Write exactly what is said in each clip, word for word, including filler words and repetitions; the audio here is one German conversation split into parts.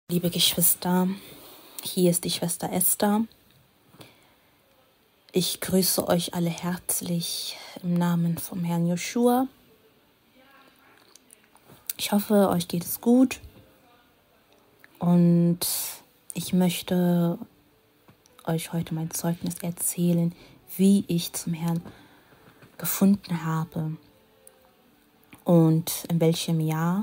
Liebe Geschwister, hier ist die Schwester Esther. Ich grüße euch alle herzlich im Namen vom Herrn Joshua. Ich hoffe, euch geht es gut und ich möchte euch heute mein Zeugnis erzählen, wie ich zum Herrn gefunden habe und in welchem Jahr.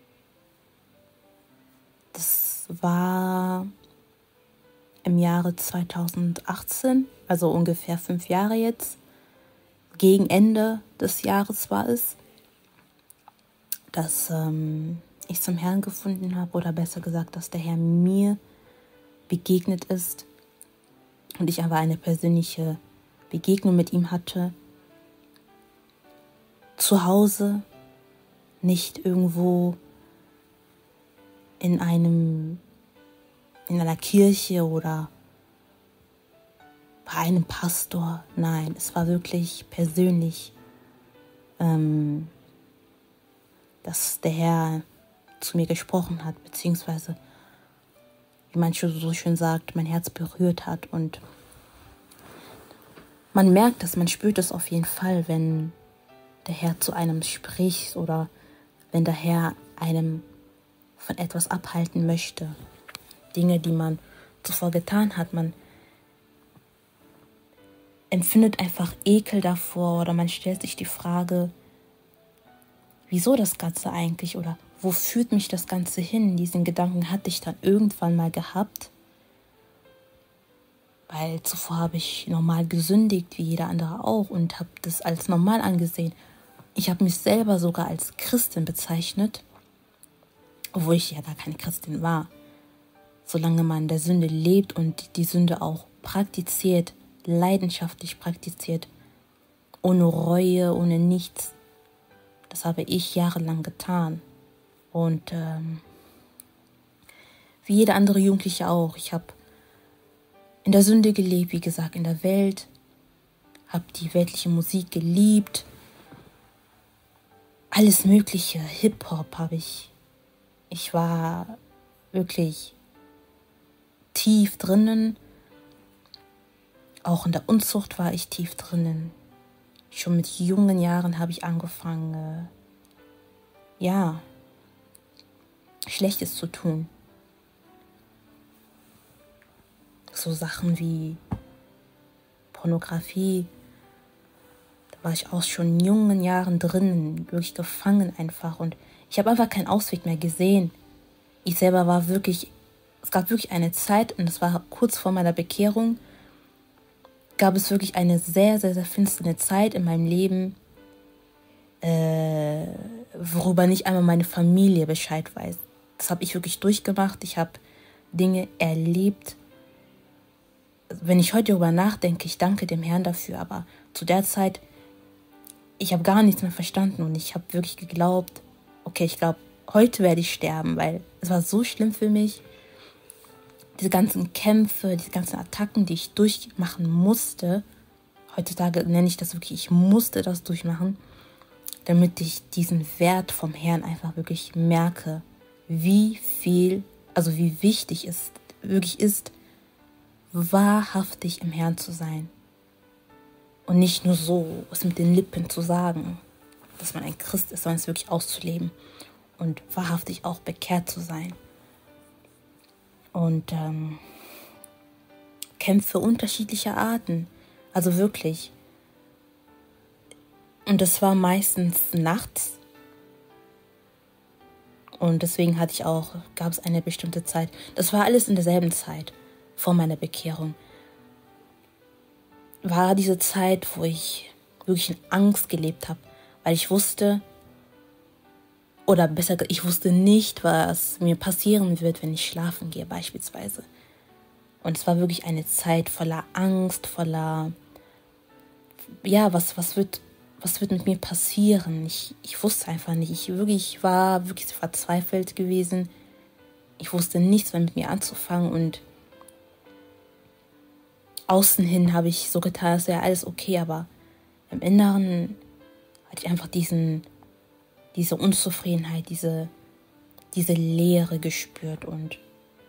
Das war im Jahre zweitausendachtzehn, also ungefähr fünf Jahre jetzt. Gegen Ende des Jahres war es, dass ähm, ich zum Herrn gefunden habe, oder besser gesagt, dass der Herr mir begegnet ist und ich aber eine persönliche Begegnung mit ihm hatte. Zu Hause, nicht irgendwo in einem, in einer Kirche oder bei einem Pastor. Nein, es war wirklich persönlich, ähm, dass der Herr zu mir gesprochen hat, beziehungsweise, wie manche so schön sagt, mein Herz berührt hat. Und man merkt es, man spürt es auf jeden Fall, wenn der Herr zu einem spricht oder wenn der Herr einem von etwas abhalten möchte. Dinge, die man zuvor getan hat. Man empfindet einfach Ekel davor oder man stellt sich die Frage, wieso das Ganze eigentlich oder wo führt mich das Ganze hin? Diesen Gedanken hatte ich dann irgendwann mal gehabt, weil zuvor habe ich normal gesündigt, wie jeder andere auch, und habe das als normal angesehen. Ich habe mich selber sogar als Christin bezeichnet, obwohl ich ja gar keine Christin war. Solange man der Sünde lebt und die Sünde auch praktiziert, leidenschaftlich praktiziert, ohne Reue, ohne nichts, das habe ich jahrelang getan. Und ähm, wie jeder andere Jugendliche auch. Ich habe in der Sünde gelebt, wie gesagt, in der Welt, habe die weltliche Musik geliebt, alles Mögliche, Hip-Hop habe ich. Ich war wirklich tief drinnen. Auch in der Unzucht war ich tief drinnen. Schon mit jungen Jahren habe ich angefangen, äh, ja, Schlechtes zu tun. So Sachen wie Pornografie. Da war ich auch schon in jungen Jahren drinnen, wirklich gefangen einfach. Und ich habe einfach keinen Ausweg mehr gesehen. Ich selber war wirklich, es gab wirklich eine Zeit, und das war kurz vor meiner Bekehrung, gab es wirklich eine sehr, sehr, sehr finstere Zeit in meinem Leben, äh, worüber nicht einmal meine Familie Bescheid weiß. Das habe ich wirklich durchgemacht. Ich habe Dinge erlebt. Wenn ich heute darüber nachdenke, ich danke dem Herrn dafür, aber zu der Zeit, ich habe gar nichts mehr verstanden und ich habe wirklich geglaubt, okay, ich glaube, heute werde ich sterben, weil es war so schlimm für mich. Diese ganzen Kämpfe, diese ganzen Attacken, die ich durchmachen musste. Heutzutage nenne ich das wirklich, ich musste das durchmachen, damit ich diesen Wert vom Herrn einfach wirklich merke, wie viel, also wie wichtig es wirklich ist, wahrhaftig im Herrn zu sein. Und nicht nur so, es mit den Lippen zu sagen, dass man ein Christ ist, sondern es wirklich auszuleben und wahrhaftig auch bekehrt zu sein. Und ähm, Kämpfe unterschiedlicher Arten, also wirklich. Und das war meistens nachts. Und deswegen hatte ich auch, gab es eine bestimmte Zeit, das war alles in derselben Zeit, vor meiner Bekehrung, war diese Zeit, wo ich wirklich in Angst gelebt habe, weil ich wusste, oder besser gesagt, ich wusste nicht, was mir passieren wird, wenn ich schlafen gehe beispielsweise. Und es war wirklich eine Zeit voller Angst, voller, ja, was, was wird, was wird mit mir passieren? Ich, ich wusste einfach nicht. Ich wirklich war wirklich verzweifelt gewesen. Ich wusste nichts mehr mit mir anzufangen und außen hin habe ich so getan, als wäre alles okay, aber im Inneren hatte ich einfach diesen diese Unzufriedenheit, diese, diese Leere gespürt. Und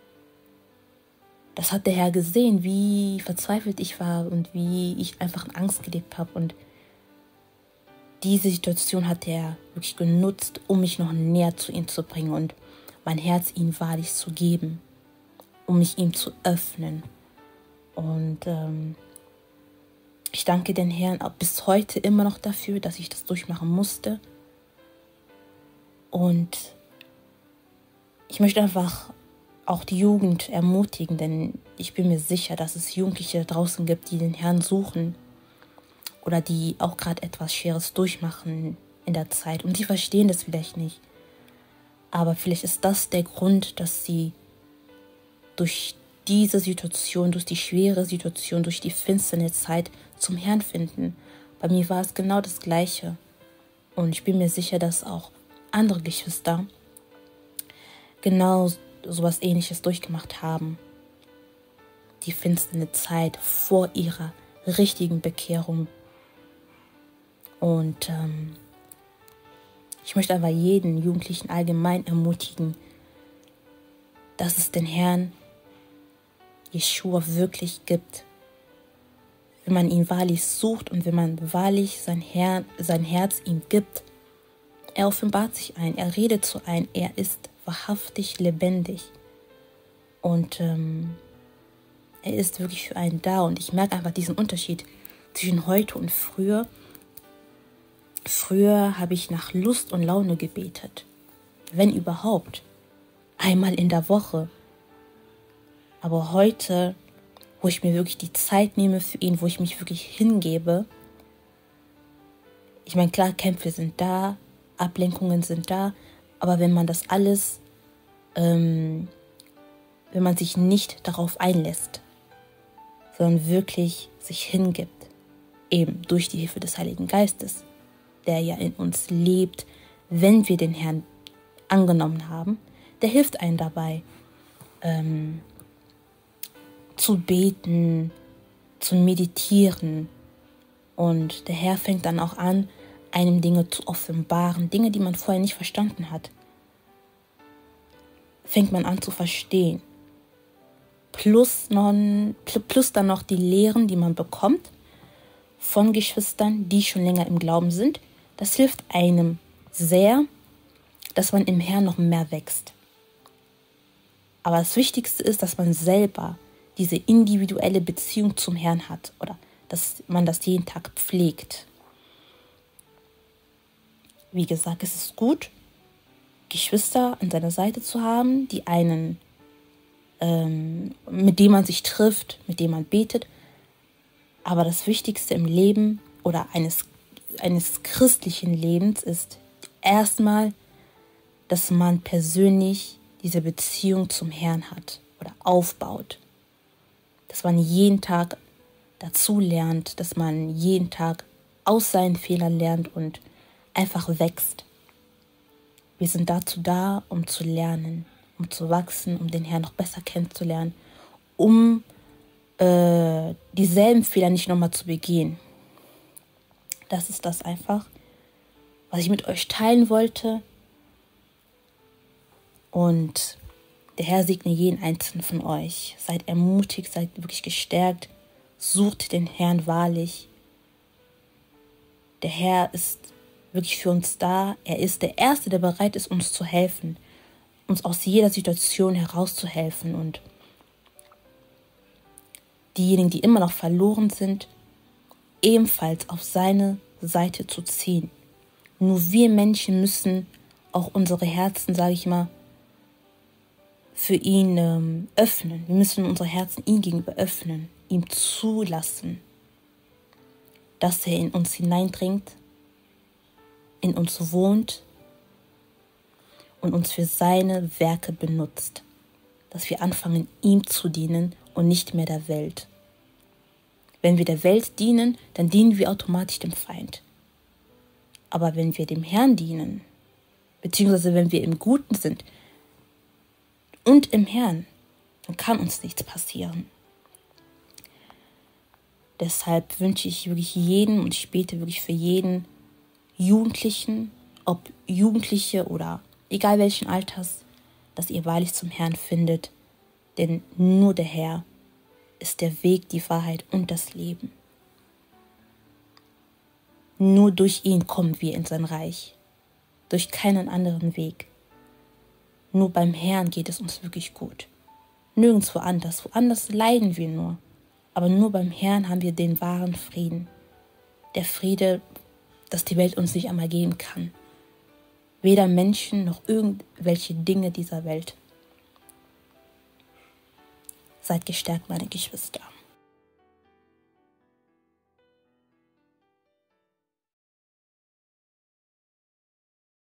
Das hat der Herr gesehen, wie verzweifelt ich war und wie ich einfach in Angst gelebt habe. Und diese Situation hat er wirklich genutzt, um mich noch näher zu ihm zu bringen und mein Herz ihm wahrlich zu geben, um mich ihm zu öffnen. Und ähm, ich danke den Herrn auch bis heute immer noch dafür, dass ich das durchmachen musste. Und ich möchte einfach auch die Jugend ermutigen, denn ich bin mir sicher, dass es Jugendliche da draußen gibt, die den Herrn suchen oder die auch gerade etwas Schweres durchmachen in der Zeit und die verstehen das vielleicht nicht. Aber vielleicht ist das der Grund, dass sie durch diese Situation, durch die schwere Situation, durch die finstere Zeit zum Herrn finden. Bei mir war es genau das Gleiche. Und ich bin mir sicher, dass auch andere Geschwister genau sowas Ähnliches durchgemacht haben. Die finstere Zeit vor ihrer richtigen Bekehrung. Und ähm, ich möchte aber jeden Jugendlichen allgemein ermutigen, dass es den Herrn Jeschua wirklich gibt. Wenn man ihn wahrlich sucht und wenn man wahrlich sein, Herr, sein Herz ihm gibt, er offenbart sich ein, er redet zu ein, er ist wahrhaftig lebendig. Und ähm, er ist wirklich für einen da. Und ich merke einfach diesen Unterschied zwischen heute und früher. Früher habe ich nach Lust und Laune gebetet, wenn überhaupt, einmal in der Woche. Aber heute, wo ich mir wirklich die Zeit nehme für ihn, wo ich mich wirklich hingebe, ich meine, klar, Kämpfe sind da, Ablenkungen sind da, aber wenn man das alles, ähm, wenn man sich nicht darauf einlässt, sondern wirklich sich hingibt, eben durch die Hilfe des Heiligen Geistes, der ja in uns lebt, wenn wir den Herrn angenommen haben, der hilft einem dabei, ähm, zu beten, zu meditieren. Und der Herr fängt dann auch an, einem Dinge zu offenbaren, Dinge, die man vorher nicht verstanden hat. Fängt man an zu verstehen. Plus, noch, plus dann noch die Lehren, die man bekommt von Geschwistern, die schon länger im Glauben sind. Das hilft einem sehr, dass man im Herrn noch mehr wächst. Aber das Wichtigste ist, dass man selber diese individuelle Beziehung zum Herrn hat oder dass man das jeden Tag pflegt. Wie gesagt, es ist gut, Geschwister an seiner Seite zu haben, die einen, ähm, mit denen man sich trifft, mit denen man betet. Aber das Wichtigste im Leben oder eines, eines christlichen Lebens ist erstmal, dass man persönlich diese Beziehung zum Herrn hat oder aufbaut. Dass man jeden Tag dazu lernt, dass man jeden Tag aus seinen Fehlern lernt und einfach wächst. Wir sind dazu da, um zu lernen, um zu wachsen, um den Herrn noch besser kennenzulernen, um äh, dieselben Fehler nicht nochmal zu begehen. Das ist das einfach, was ich mit euch teilen wollte. Und der Herr segne jeden einzelnen von euch. Seid ermutigt, seid wirklich gestärkt. Sucht den Herrn wahrlich. Der Herr ist wirklich für uns da. Er ist der Erste, der bereit ist, uns zu helfen. Uns aus jeder Situation herauszuhelfen. Und diejenigen, die immer noch verloren sind, ebenfalls auf seine Seite zu ziehen. Nur wir Menschen müssen auch unsere Herzen, sage ich mal, für ihn ähm, öffnen. Wir müssen unsere Herzen ihm gegenüber öffnen, ihm zulassen, dass er in uns hineindringt, in uns wohnt und uns für seine Werke benutzt. Dass wir anfangen, ihm zu dienen und nicht mehr der Welt. Wenn wir der Welt dienen, dann dienen wir automatisch dem Feind. Aber wenn wir dem Herrn dienen, beziehungsweise wenn wir im Guten sind, und im Herrn, dann kann uns nichts passieren. Deshalb wünsche ich wirklich jedem und ich bete wirklich für jeden Jugendlichen, ob Jugendliche oder egal welchen Alters, dass ihr wahrlich zum Herrn findet, Denn nur der Herr ist der Weg, die Wahrheit und das Leben. Nur durch ihn kommen wir in sein Reich, durch keinen anderen Weg. Nur beim Herrn geht es uns wirklich gut. Nirgendwo anders, woanders leiden wir nur. Aber nur beim Herrn haben wir den wahren Frieden. Der Friede, das die Welt uns nicht einmal geben kann. Weder Menschen noch irgendwelche Dinge dieser Welt. Seid gestärkt, meine Geschwister.